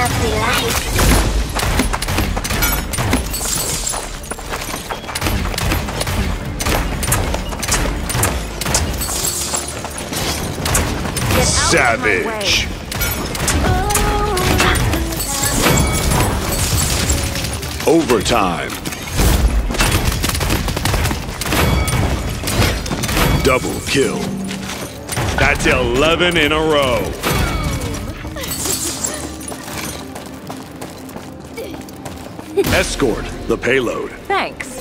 up the lights. Savage. Overtime. Double kill. That's 11 in a row. Escort the payload. Thanks.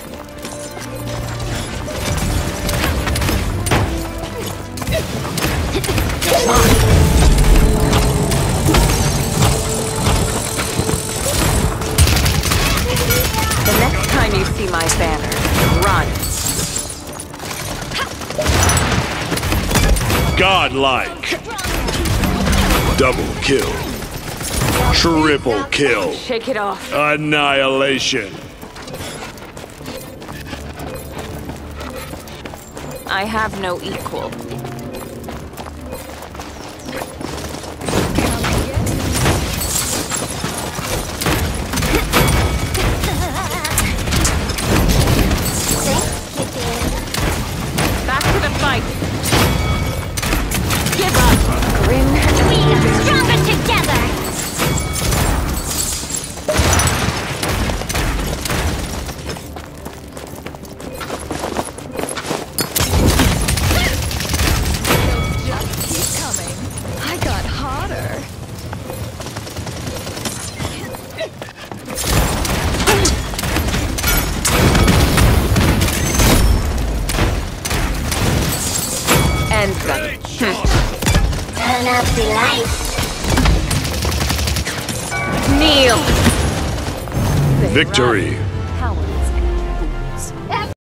The next time you see my banner, run. Godlike. Double kill. Triple kill. Shake it off. Annihilation. I have no equal. Back to the fight. Give up. Grin. We are stronger together. End them. Turn up the lights. Kneel. Victory. Paladins and fools.